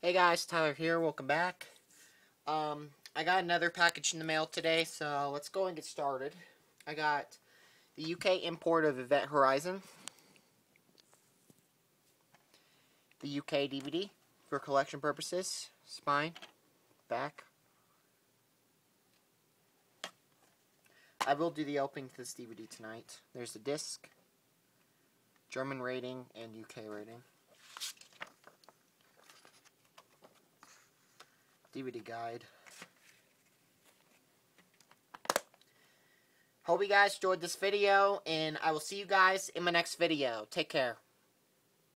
Hey guys, Tyler here. Welcome back. I got another package in the mail today, so let's go and get started. I got the UK import of Event Horizon, the UK DVD for collection purposes, spine, back. I will do the opening to this DVD tonight. There's the disc, German rating, and UK rating. DVD guide. Hope you guys enjoyed this video, and I will see you guys in my next video. Take care.